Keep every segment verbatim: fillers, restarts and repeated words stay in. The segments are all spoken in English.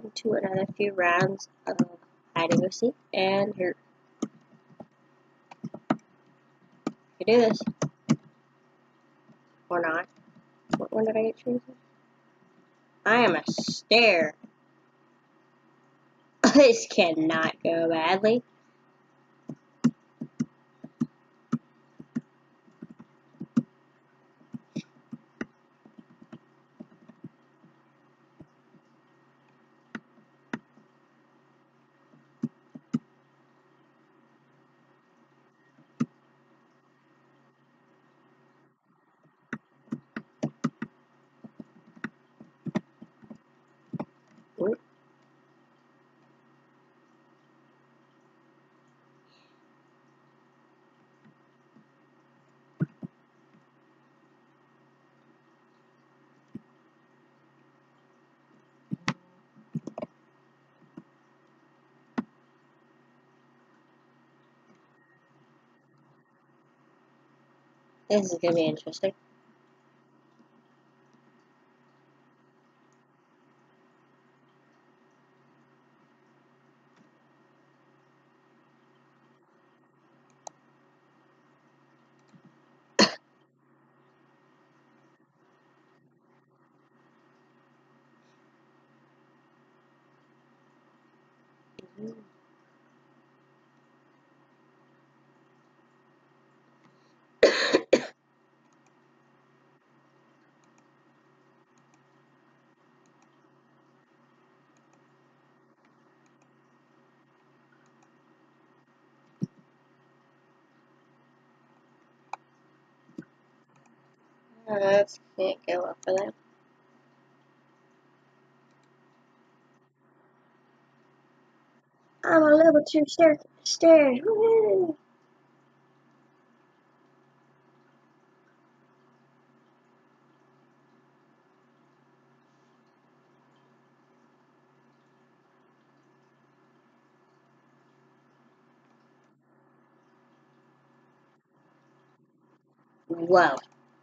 into another few rounds of hide and go seek, and here. You do this. Or not. What one did I get chosen? I am a stare. This cannot go badly. Ooh. This is gonna be interesting. That can't go up for that. I'm a level two stair stairs. Woo! Whoa.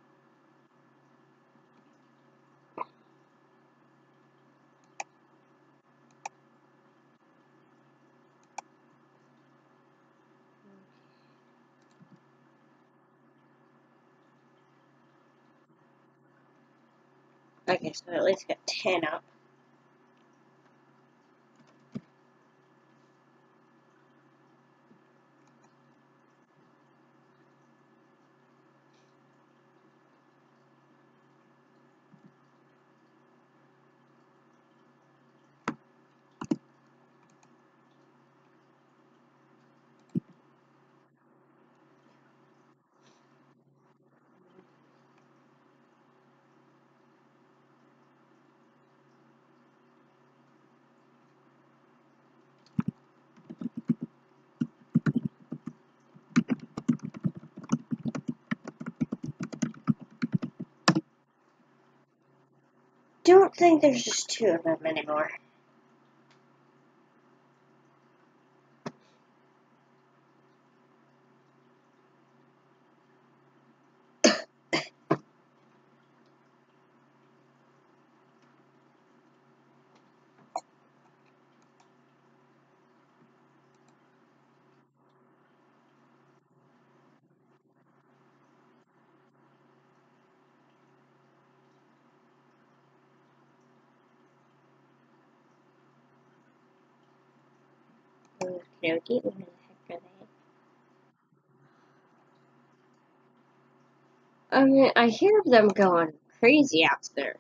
Okay, so at least got ten up. Don't think there's just two of them anymore. Okey-dokey, where the heck are they? I mean, I hear them going crazy upstairs.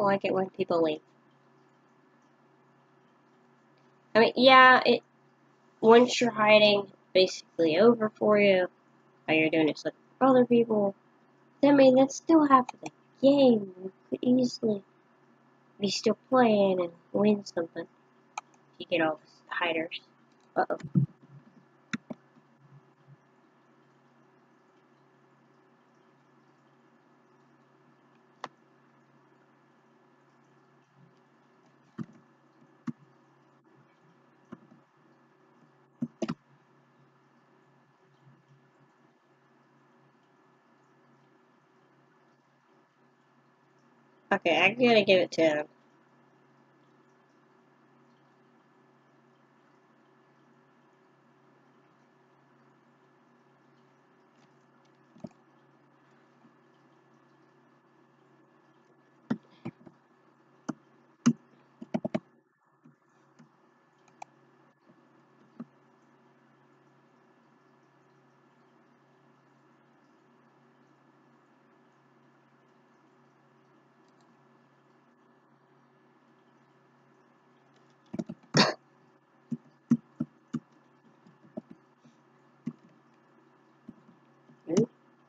like it when people leave. I mean, yeah, it once you're hiding, it's basically over for you. All you're doing is looking for other people. I mean, that's still half of the game. You could easily be still playing and win something if you get all the hiders. Uh oh. Okay, I gotta give it to him. Hmm?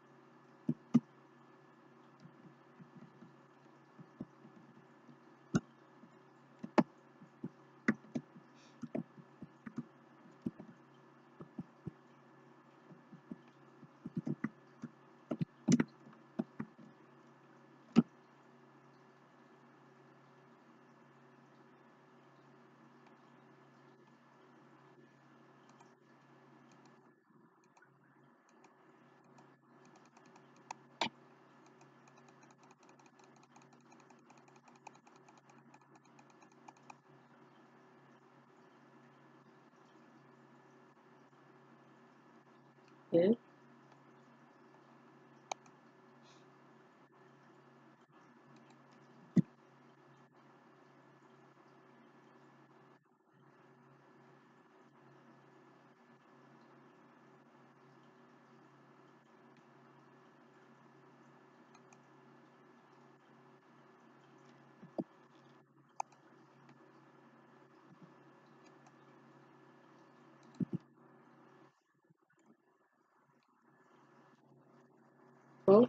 Hmm? Hmm?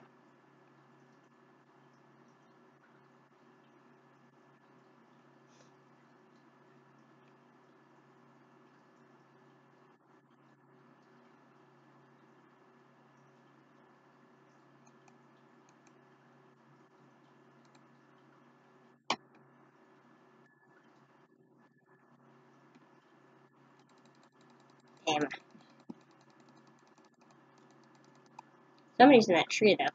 Damn. Somebody's in that tree, though.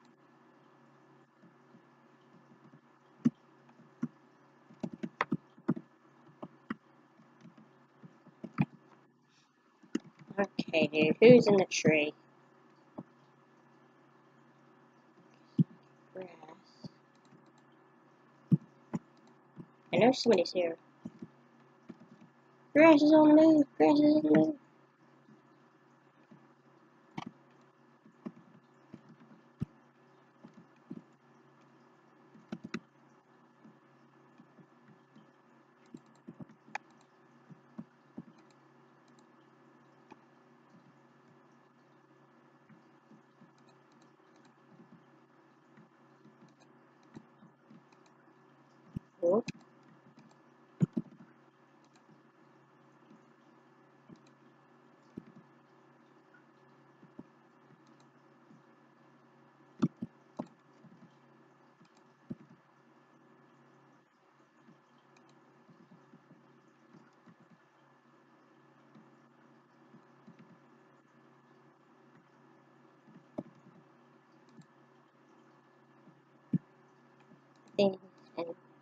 Okay, dude. Who's in the tree? Grass. I know somebody's here. Grass is on the move. Grass is on the move. Cool. Things in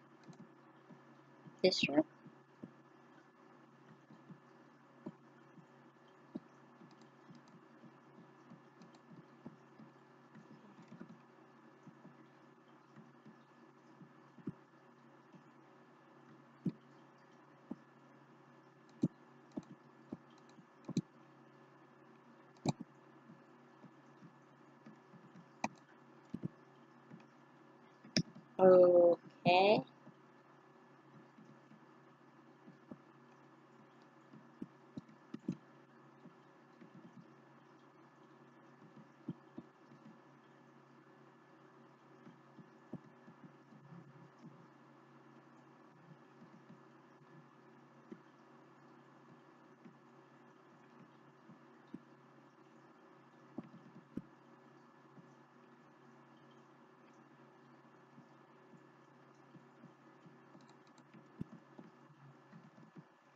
this room. Okay.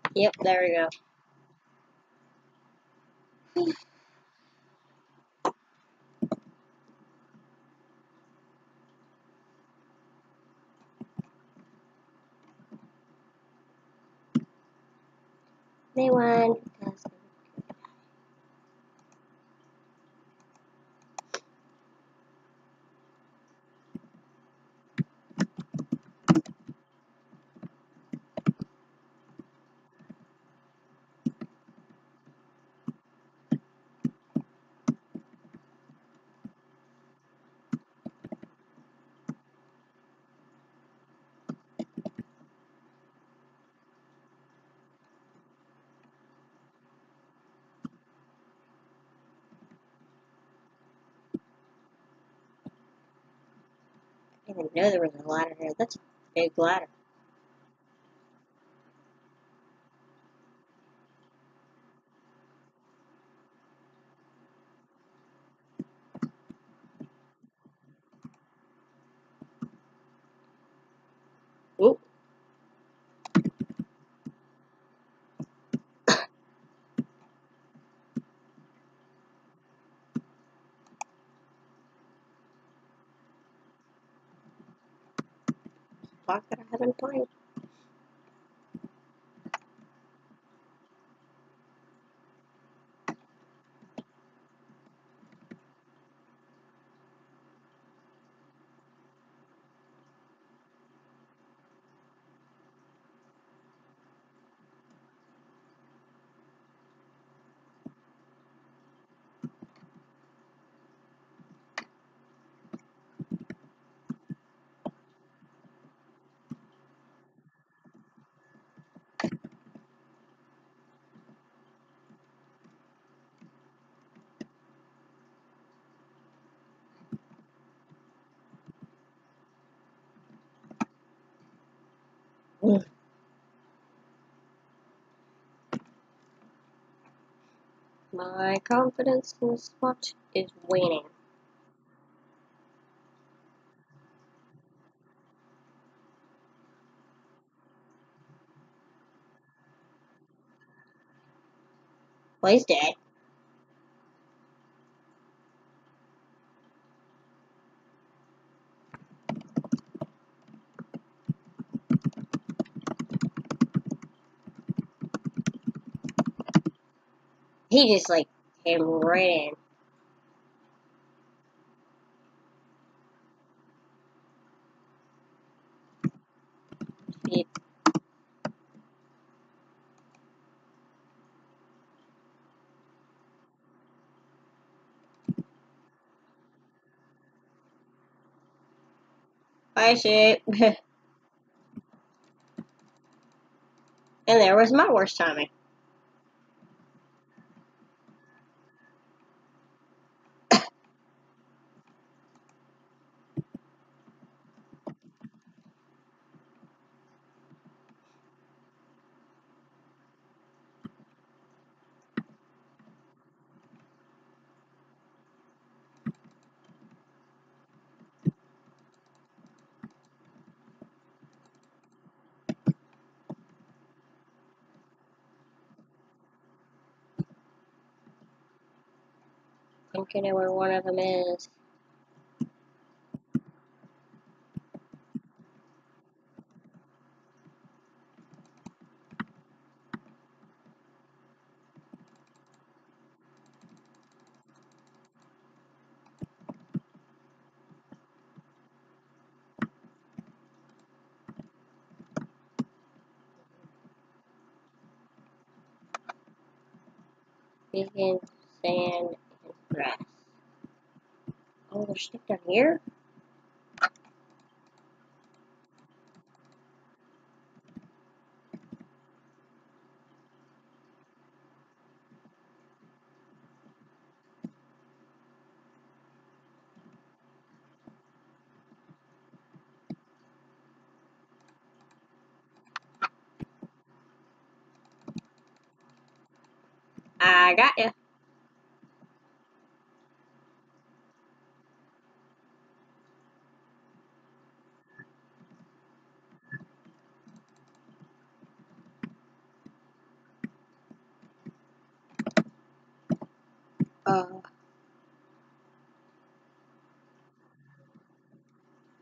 Yep, there we go. They won because I didn't know there was a ladder here. That's a big ladder. Oop. Block that I haven't played. Mm. My confidence in this spot is waning. Well, he's dead. He just like came right in. He, Bye, shit. And there was my worst timing. Think I know where one of them is. Vegan, sand, and grass. Oh, there's stuff down here? I got ya.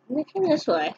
Looking this way.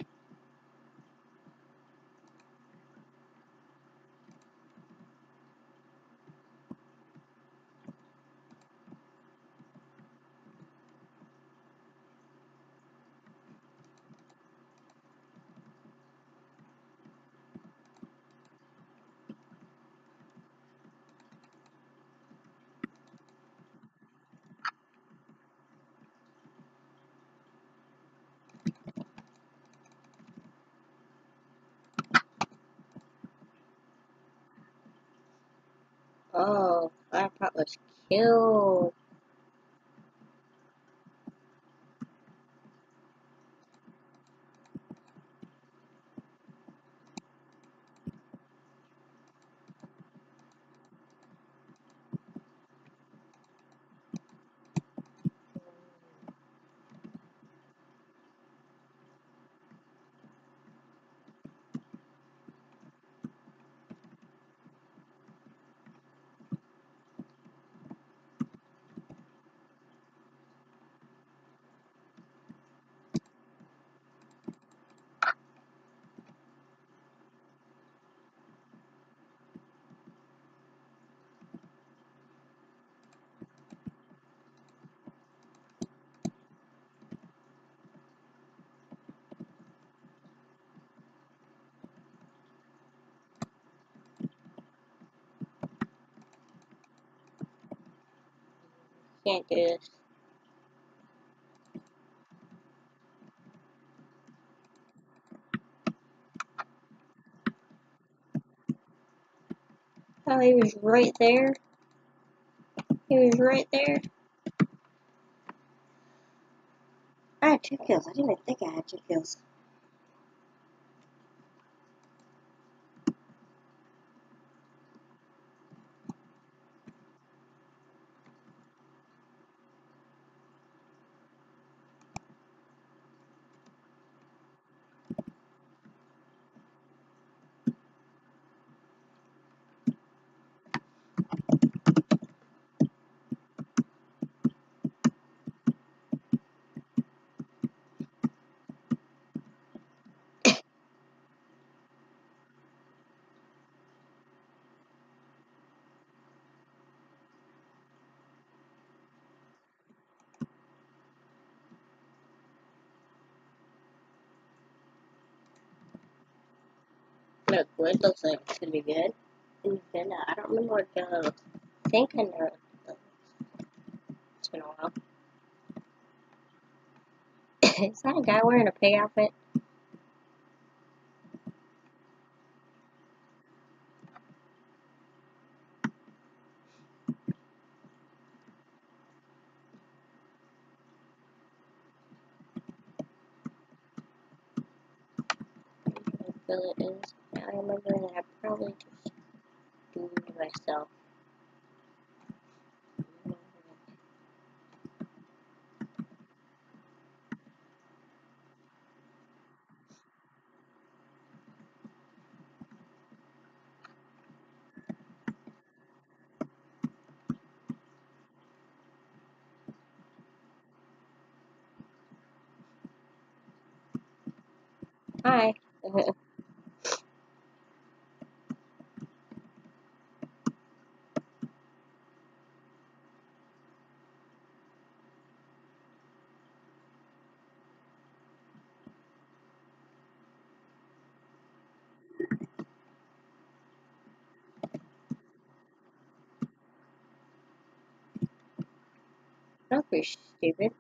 Oh, Firepot was killed. Can't do this. Oh, he was right there. He was right there. I had two kills. I didn't even think I had two kills. Look, wood looks like it's gonna be good. And then, uh, I don't remember what the. I think I know. It's been a while. Is that a guy wearing a pig outfit? I feel it is. I remember that I probably just do it myself. Hi. Don't be stupid.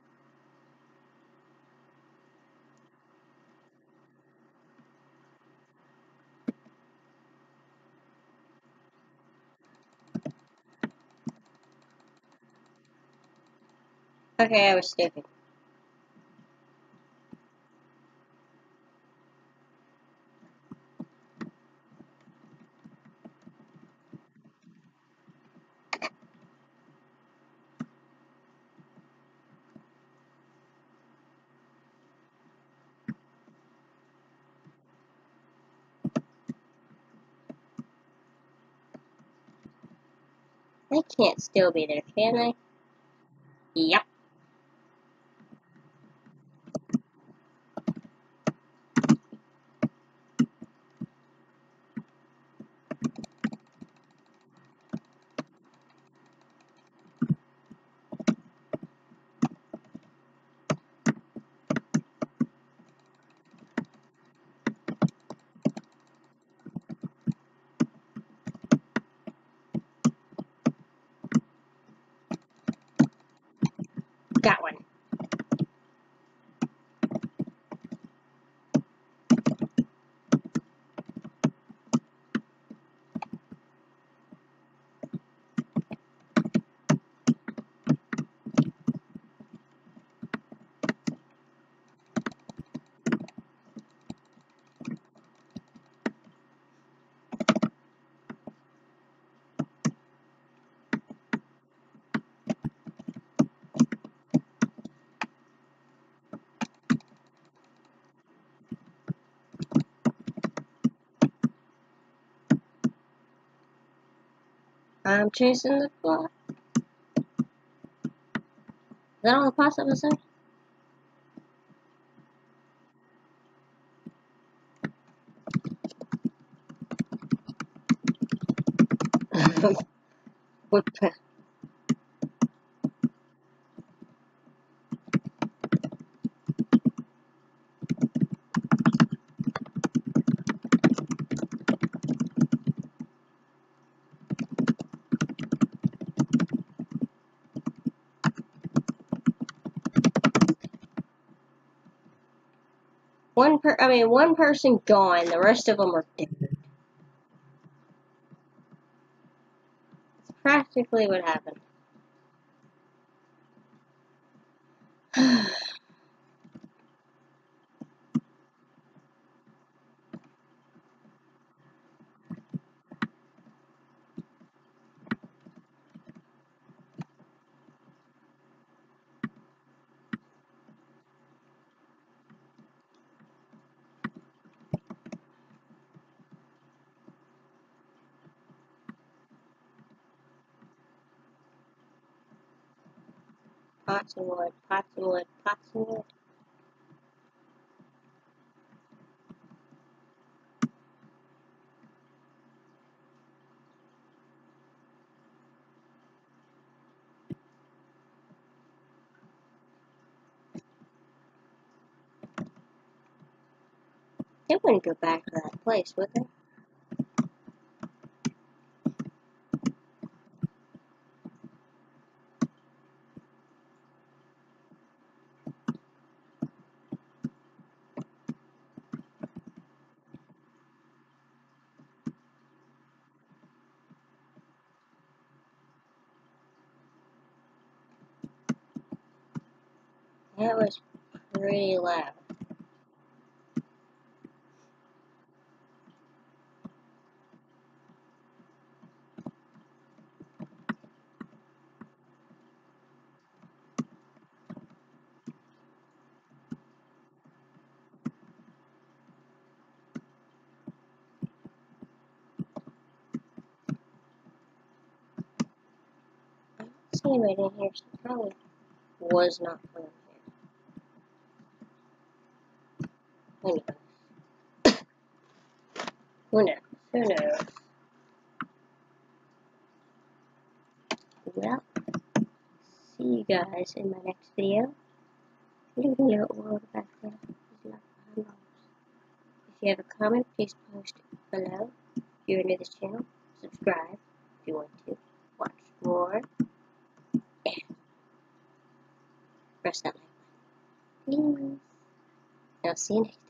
Okay, I was stupid. They can't still be there, can they? Yep. I'm chasing the clock. Is that all the past episode? What the? One per, I mean, one person gone, the rest of them are dead. That's practically what happened. Pots and wood, pots and wood, pots and wood. They wouldn't go back to that place, would they? That was pretty loud. I don't see anybody in here, so it probably was not from here. Who knows? Who knows? Who knows? Well, see you guys in my next video. Leave me a world back there. If you have a comment, please post it below. If you're new to this channel, subscribe if you want to watch more. And press that like button, please. And I'll see you next time.